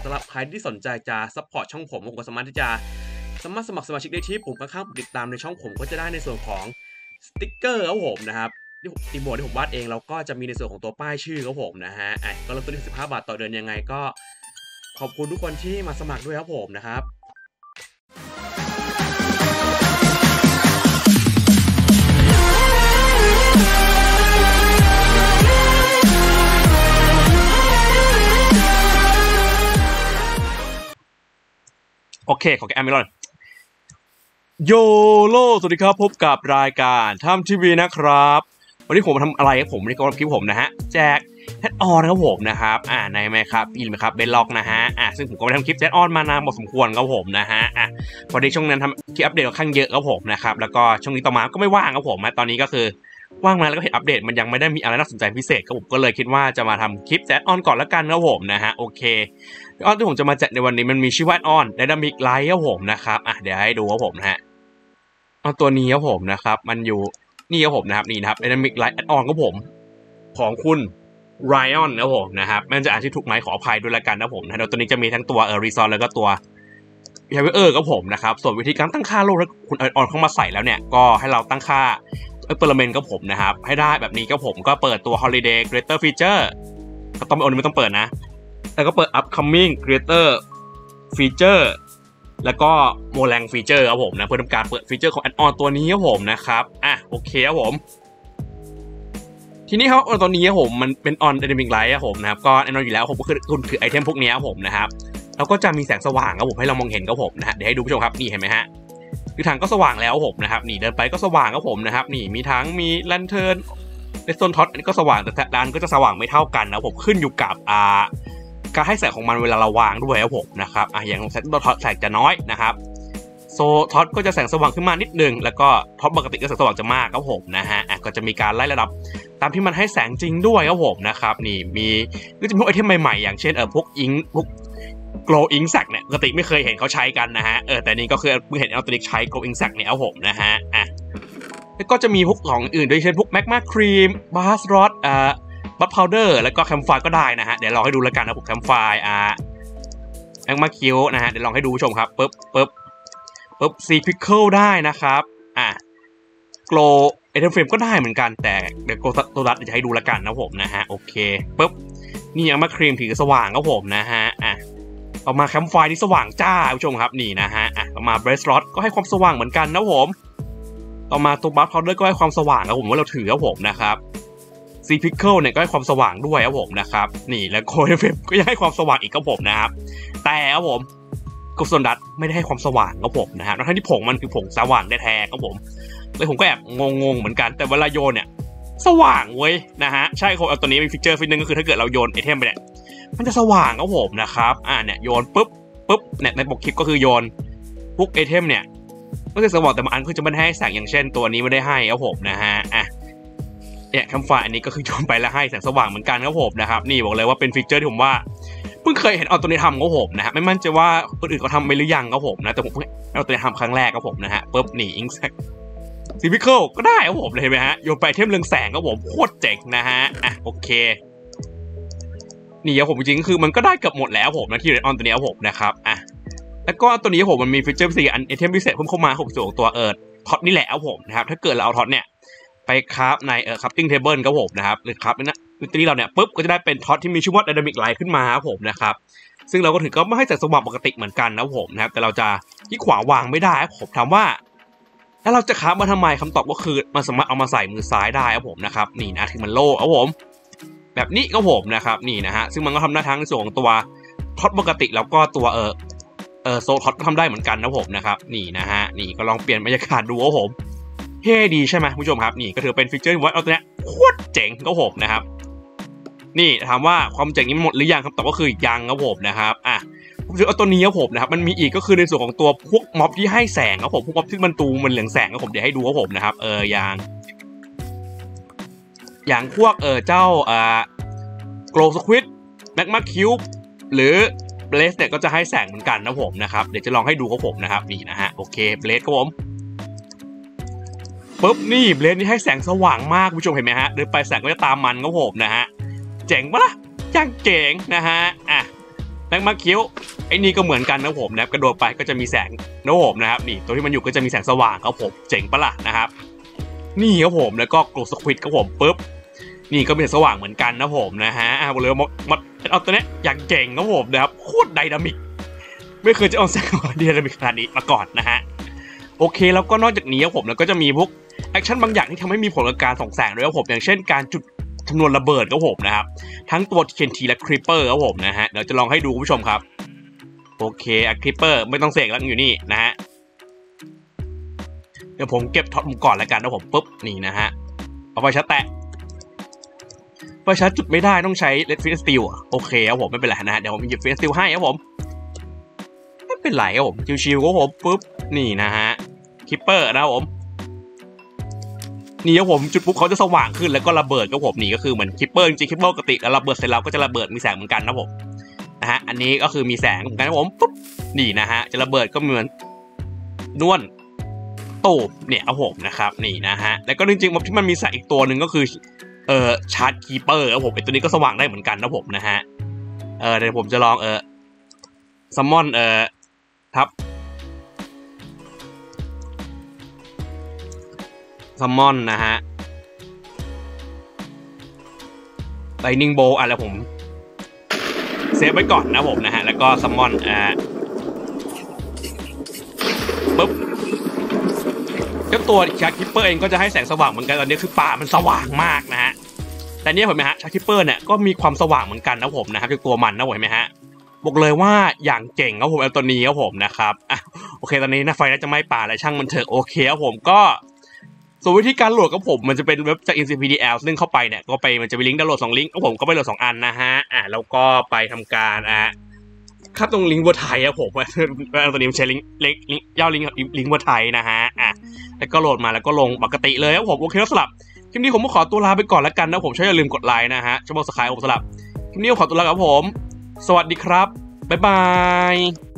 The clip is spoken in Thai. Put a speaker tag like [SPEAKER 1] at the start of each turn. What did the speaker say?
[SPEAKER 1] สำหรับใครที่สนใจจะซัพพอร์ตช่องผมก็สามารถที่จะสมัครสมาชิกได้ที่ปุ่มข้างๆติดตามในช่องผมก็จะได้ในส่วนของสติ๊กเกอร์ครับผมนะครับที่โมที่ผมวาดเองแล้วก็จะมีในส่วนของตัวป้ายชื่อครับผมนะฮะก็เริ่มต้นที่15 บาทต่อเดือนยังไงก็ขอบคุณทุกคนที่มาสมัครด้วยครับผมนะครับโอเคขอแกแอมไม่รอดโยโลสวัสดีครับพบกับรายการทำทีวีนะครับวันนี้ผมมาทำอะไรครับผมวันนี้ก็คลิปผมนะฮะแจกแอดออนครับผมนะครับในไหมครับอินไหมครับเบนล็อกนะฮะซึ่งผมก็ไปทำคลิปแอดออนมานานพอสมควรครับผมนะฮะพอดีช่วงนั้นทำคลิปอัปเดตค่อนข้างเยอะครับผมนะครับแล้วก็ช่วงนี้ต่อมาก็ไม่ว่างครับผมตอนนี้ก็คือว่างมาแล้วก็เห็นอัปเดตมันยังไม่ได้มีอะไรน่าสนใจพิเศษครับผมก็เลยคิดว่าจะมาทำคลิปแอดออนก่อนแล้วกันครับผมนะฮะโอเคออนที่ผมจะมาแจกในวันนี้มันมีชื่อว่าแอดออนไดนามิกไลท์ครับผมนะครับเดี๋ยวให้ดูครับผมนะฮะเอาตัวนี้ครับผมนะครับมันอยู่นี่ครับผมนะครับนี่นะครับ Dynamic Light Add-on ครับผมของคุณ Ryan ครับผมนะครับมันจะอ่านชื่อถูกไหมขออภัยด้วยละกันนะผมนะเดี๋ยวตัวนี้จะมีทั้งตัวResource แล้วก็ตัว Behavior ครับผมนะครับส่วนวิธีการตั้งค่าโลกถ้าคุณ Add-on เข้ามาใส่แล้วเนี่ยก็ให้เราตั้งค่า Experiment ครับผมนะครับให้ได้แบบนี้ครับผมก็เปิดตัว Holiday Creator Feature ก็ต้องไม่ต้องเปิดนะแล้วก็เปิด Upcoming Creator Featureแล้วก็โมแรงฟีเจอร์ครับผมนะเพื่อทำการเปิดฟีเจอร์ของแอดออนตัวนี้ครับผมนะครับโอเคครับผมทีนี้ครับตัวนี้ครับผมมันเป็นออนไดนามิกไลท์ครับผมนะครับก็แน่นอนอยู่แล้วผมก็คือไอเทมพวกนี้ครับผมนะครับแล้วก็จะมีแสงสว่างครับผมให้เรามองเห็นครับผมนะฮะเดี๋ยวให้ดูผู้ชมครับนี่เห็นไหมฮะคือทางก็สว่างแล้วผมนะครับนี่เดินไปก็สว่างครับผมนะครับนี่มีทั้งมีแลนเทิร์นเรสโตนท็อตอันนี้ก็สว่างแต่ร้านก็จะสว่างไม่เท่ากันนะผมขึ้นอยู่กับการให้แสงของมันเวลาเราวางด้วยครับผมนะครับอย่างแสงท็อตแสงจะน้อยนะครับโซท็อตก็จะแสงสว่างขึ้นมานิดนึงแล้วก็ท็อตปกติก็แสงสว่างจะมากครับผมนะฮะก็จะมีการไล่ระดับตามที่มันให้แสงจริงด้วยครับผมนะครับนี่มีก็จะมีพวกไอเทมใหม่ๆอย่างเช่นพวกอิงพวก glow ink sac เนี่ยปกติไม่เคยเห็นเขาใช้กันนะฮะแต่นี่ก็คือเพิ่งเห็นเอาตัวนี้ใช้ glow ink sac เนี่ยครับผมนะฮะแล้วก็จะมีพวกของอื่นด้วยเช่นพวกแมกมาครีมบาสรอดบัตพาวเดอร์แล้วก็แคมไฟก็ได้นะฮะเดี๋ยวลองให้ดูแล้วกันนะผมแคมไฟแองมาคิวนะฮะเดี๋ยวลองให้ดูผู้ชมครับปึ๊บซีพิคเกิลได้นะครับโกลเอเทมเฟรมก็ได้เหมือนกันแต่เดี๋ยวตัวรัดจะให้ดูแล้วกันนะผมนะฮะโอเคปึ๊บนี่แองมาครีมถือสว่างครับผมนะฮะต่อมาแคมไฟที่สว่างจ้าผู้ชมครับนี่นะฮะต่อมาเบรสล็อตก็ให้ความสว่างเหมือนกันนะผมต่อมาตัวบัตพาวเดอร์ก็ให้ความสว่างครับผมว่าเราถือครับผมนะครับซีพิคเกิลเนี่ยก็ให้ความสว่างด้วยครับผมนะครับนี่แล้วโคเอฟเอฟก็ยังให้ความสว่างอีกครับผมนะครับแต่ครับผมกุศลดัตไม่ได้ให้ความสว่างครับผมนะครับทั้งที่ผงมันคือผงสว่างแท้ๆครับผมเลยผมก็แอบงงเหมือนกันแต่เวลาโยนเนี่ยสว่างเว้ยนะฮะใช่ครับเอาตัวนี้มีฟีเจอร์นึงก็คือถ้าเกิดเราโยนไอเทมไปเนี่ยมันจะสว่างครับผมนะครับเนี่ยโยนปุ๊บเนี่ยในปกคลิปก็คือโยนพวกไอเทมเนี่ยก็จะสว่างแต่บางอันคือจะไม่ให้แสงอย่างเช่นตัวนี้ไม่ได้ให้ครับผมนะฮะเนี่ยแคมไฟอันนี้ก็คือโยนไปแล้วให้แสงสว่างเหมือนกันครับผมนะครับนี่บอกเลยว่าเป็นฟีเจอร์ที่ผมว่าเพิ่งเคยเห็นเอาตัวนี้ทำครับผมนะฮะไม่มั่นใจว่าคนอื่นเขาทำไปหรือยังครับผมนะแต่ผมเพิ่งเอาตัวนี้ทำครั้งแรกครับผมนะฮะปุ๊บนี่อิงแซกซีพิคเกิลก็ได้ครับผมเลยเห็นไหมฮะโยนไปเทมเรืองแสงครับผมโคตรเจ๋งนะฮะโอเคนี่ครับผมจริงๆคือมันก็ได้เกือบหมดแล้วผมนะที่เรดออนตัวนี้ครับผมนะครับแล้วก็ตัวนี้ผมมันมีฟีเจอร์พิเศษไอเทมพิเศษเพิ่มเข้ามาผมส่งตัวท็อตนี่แหละครับผมนะครับถ้าเกิดเราเอาท็อตเนี่ยไปคราฟในcrafting table ครับผมนะครับหรือคราฟในตัวนี้เราเนี่ยปุ๊บก็จะได้เป็นท็อตที่มีชื่อว่า dynamic light ขึ้นมาครับผมนะครับซึ่งเราก็ถือก็ไม่ให้แสงสว่างปกติเหมือนกันนะผมนะครับแต่เราจะที่ขวาวางไม่ได้ผมถามว่าแล้วเราจะคราฟมาทำไมคำตอบก็คือมันสามารถเอามาใส่มือซ้ายได้ครับผมนะครับนี่นะที่มันโล่ครับผมแบบนี้ครับผมนะครับนี่นะฮะซึ่งมันก็ทำได้ทั้งในส่วนของตัวท็อตปกติแล้วก็ตัวโซท็อตก็ทำได้เหมือนกันนะผมนะครับนี่นะฮะนี่ก็ลองเปลี่ยนบรรยากาศดูครับผมเท่ดีใช่ไหมผู้ชมครับนี่ก็ถือเป็นฟีเจอร์ที่ว่าเอาตัวนี้โคตรเจ๋งครับผมนะครับนี่ถามว่าความเจ๋งนี้หมดหรือยังครับแต่ก็คือยังครับผมนะครับผมถือเอาตัวนี้ครับผมนะครับมันมีอีกก็คือในส่วนของตัวพวกม็อบที่ให้แสงครับผมพวกม็อบที่มันตูมันเหลืองแสงครับผมเดี๋ยวให้ดูครับผมนะครับอย่างพวกเจ้าโกลสควิดแมกมาคิวบหรือเบลสเนี่ยก็จะให้แสงเหมือนกันนะผมนะครับเดี๋ยวจะลองให้ดูครับผมนะครับนี่นะฮะโอเคเบลสครับผมปุ๊บนี่เบลสนี่ให้แสงสว่างมากผู้ชมเห็นไหมฮะเดินไปแสงก็จะตามมันครับผมนะฮะเจ๋งปะล่ะยังเจ๋งนะฮะแมกมาคิวไอ้นี่ก็เหมือนกันนะผมนะครับกระโดดไปก็จะมีแสงนะผมนะครับนี่ตัวที่มันอยู่ก็จะมีแสงสว่างครับผมเจ๋งปะล่ะนะครับนี่ครับผมแล้วก็โกลสควิดครับผมปุ๊บนี่ก็เป็นสว่างเหมือนกันนะผมนะฮะบอกเลยมาเอาตัวนี้อย่างเก่งครับผมนะครับโคตรไดนามิกไม่เคยจะเอาแสงไดนามิกขนาดนี้มาก่อนนะฮะโอเคแล้วก็นอกจากนี้ครับผมแล้วก็จะมีพวกแอคชั่นบางอย่างที่ทำให้มีผลกับการส่องแสงด้วยครับผมอย่างเช่นการจุดจำนวนระเบิดครับผมนะครับทั้งตัว TNT และ Creeper ครับผมนะฮะเดี๋ยวจะลองให้ดูคุณผู้ชมครับโอเคCreeper ไม่ต้องเสกแล้วอยู่นี่นะฮะเดี๋ยวผมเก็บท็อตมุมก่อนแล้วกันนะผมปุ๊บนี่นะฮะเอาไปชาร์จแตะไปชาร์จจุดไม่ได้ต้องใช้ Red Flint Steel โอเคครับผมไม่เป็นไรนะฮะเดี๋ยวผมหยิบ Flint Steel ให้ครับผมไม่เป็นไรครับผมชิวๆครับผมปุ๊บนี่นะฮะ Creeper นะครับผมนี่ครับผมจุดปุ๊บเขาจะสว่างขึ้นแล้วก็ระเบิดครับผมนี่ก็คือเหมือนคิปเปอร์จริงๆคิปเปอร์ปกติแล้วระเบิดเสร็จแล้วก็จะระเบิดมีแสงเหมือนกันนะผมนะฮะอันนี้ก็คือมีแสงเหมือนกันนะผมปุ๊บนี่นะฮะจะระเบิดก็เหมือนนวลตูบเนี่ยครับผมนะครับนี่นะฮะแล้วก็จริงๆที่มันมีแสงอีกตัวหนึ่งก็คือชาร์จคีเปอร์ครับผมไอตัวนี้ก็สว่างได้เหมือนกันนะผมนะฮะเดี๋ยวผมจะลองซัมมอนครับซัมมอนนะฮะไลนิ่งโบว์อะไรผมเซฟไว้ก่อนนะผมนะฮะแล้วก็ซัมมอนปุ๊บเจ้าตัวชาร์คิปเปอร์เองก็จะให้แสงสว่างเหมือนกันตอนนี้คือป่ามันสว่างมากนะฮะแต่เนี่ยเห็นไหมฮะชาร์คิปเปอร์เนี่ยก็มีความสว่างเหมือนกันนะผมนะครับคือตัวมันนะเห็นไหมฮะบอกเลยว่าอย่างเก่งครับผมตัวนี้ครับผมนะครับโอเคตอนนี้นะไฟน่าจะไหม้ป่าแล้วช่างมันเถอะโอเคครับผมก็ส่วนวิธีการโหลดกับผมมันจะเป็นเว็บจาก NCPDL ซึ่งเข้าไปเนี่ยก็ไปมันจะมีลิงก์ดาวน์โหลด2ลิงก์ผมก็ไปโหลด2อันนะฮะแล้วก็ไปทำการครับตรงลิงก์วัวไทยครับผมตัวนี้มันใช้ลิงก์ย่อลิงก์วัวไทยนะฮะแล้วก็โหลดมาแล้วก็ลงปกติเลยครับผมโอเคแล้วสำหรับคลิปนี้ผมก็ขอตัวลาไปก่อนแล้วกันนะผมช่วยอย่าลืมกดไลค์นะฮะช่วยบอกสไครต์ผมสำหรับคลิปนี้ขอตัวลาครับผมสวัสดีครับบ๊ายบาย